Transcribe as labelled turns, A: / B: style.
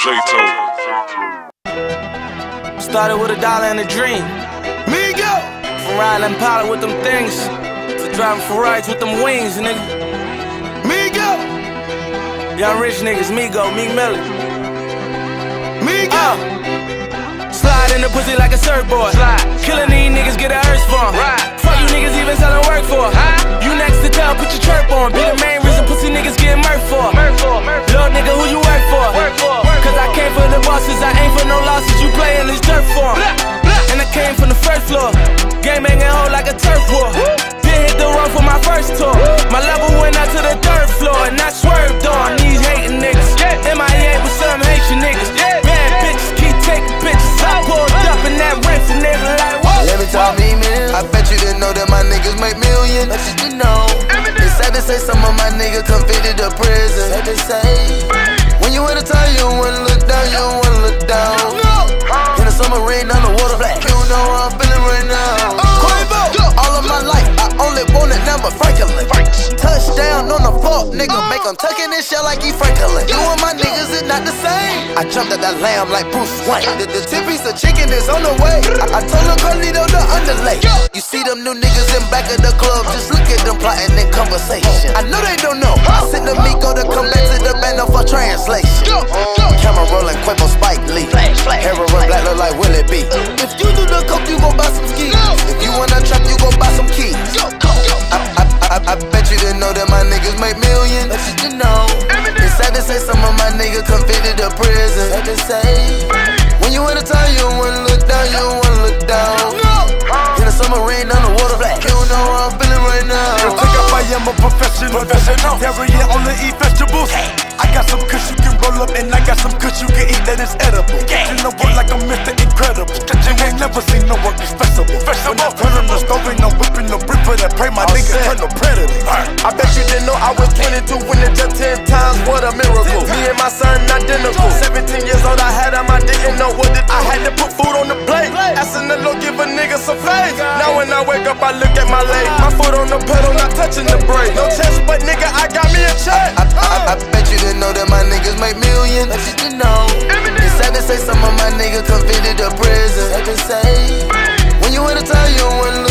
A: Sato.
B: Started with $1 and a dream.
C: Migo!
B: From riding Impala with them things to driving Ferraris with them wings, nigga.
C: Migo!
B: Young rich niggas, Migo, Meek Millie.
C: Migo!
B: Slide in the pussy like a surfboard. Killing these niggas, get a hearse for 'em. Fuck you niggas even selling work for. You next to tell, put your chirp on. Be the main reason pussy niggas getting murked for. Little nigga, who you work for? Cause I came for the bosses, I ain't for no losses. You playin' this dirt for 'em. And I came from the first floor. Game hanging hold like a turf war. Did hit the road for my first tour. My level went out to the third floor. And I swerved on these hating niggas. MIA with some Haitian niggas. Bad bitches keep taking pictures. I pulled up in that rent and nigga like, whoa.
C: Let me talk me, man. I bet you didn't know that my niggas make millions. That's just you know. It's sad to say some of my niggas convicted to prison. Sad to say. When you in a time, you don't wanna look down, you don't wanna look down. In the summer rain on the water, you don't know how I'm feeling right now. All of my life, I only wanted number Franklin. Touchdown on the floor, nigga, make him tuck in his shell like he Franklin. You and my niggas is not the same. I jumped at that lamb like Bruce Wayne. The 10 piece of chicken is on the way. I told him Carlito the underlay. You see them new niggas in back of the club, just look at them plotting in conversation. I know they don't know. I sent the Migo to come back to the band for translation. Camera rolling, Quavo, Spike Lee. Hair run black, look like Willie B. If you do the coke, you gon' buy some skis. If you wanna trap, you gon' buy some keys. I bet you didn't know that my niggas make millions. That's just you know. It's sad to say some of my niggas convicted to prison. Sad to say. When you in a time, you don't wanna look down, you don't wanna look down. In the summer rain on the water, you don't know how I'm feeling right now.
D: Yo, think if I am a professional vegetarian, only eat vegetables. I got some kush you can roll up, and I got some kush you can eat that is edible. You know what, like I'm Mr. Incredible. You ain't never seen no work is festival. When I turn on the stove, ain't no whipping no brick for that pray. My nigga turn to predator.
E: I bet you didn't know I was 22 when it just 10 times. What a miracle. Me and my son identical. 17 years old, I had him, I didn't know what to do. I had to put food on the plate. Asking the Lord, give a nigga some faith. Now when I wake up, I look at my leg. My foot on the pedal, not touching the brake. No chest, but nigga, I got me a check.
C: I bet you didn't know that my niggas make millions. That's just you know. It's sad to say some of my niggas convicted to prison. Sad to say. When you in a time, you don't wanna